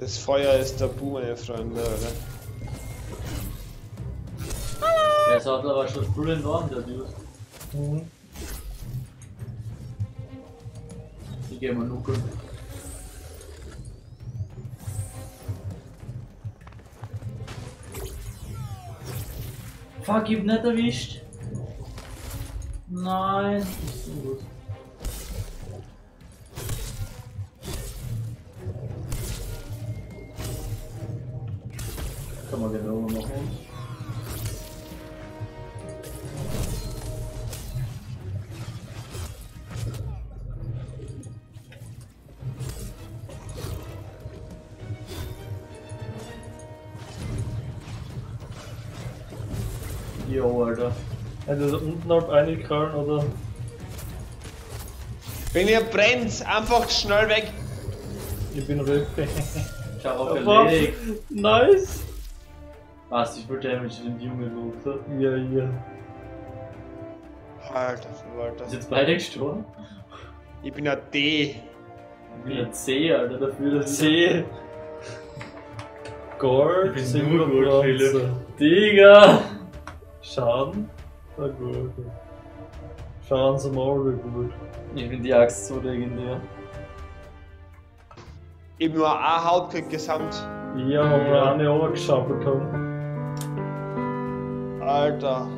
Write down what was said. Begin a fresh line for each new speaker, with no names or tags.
Das Feuer ist tabu, meine Freunde, oder?
Der ist aber schon voll enorm, der Dude.
Mhm.
Ich geh mal nuckeln. Fuck, ich hab nicht erwischt. Nein. Ist so gut. Kann man genau machen. Jo, Alter.
Also da unten halt reinkrallen oder?
Wenn ihr brennt, einfach schnell weg.
Ich bin Röpke.
Charrogg erledigt.
Nice!
Was, ich wollte Damage in den Jungen los.
Ja, ja.
Alter,
Ist jetzt beide gestorben?
ich bin ein D.
Ich bin ein C, Alter, dafür dass
C. Gold,
ich bin nur gut,
Bronze.
Philipp. Digga!
Schaden? Na gut. Schaden zum Auge gut.
Ich finde die Axt so legendär.
Ich hab nur eine Haut gekriegt gesamt.
Ja, haben wir eine runtergeschaufelt haben.
Alter.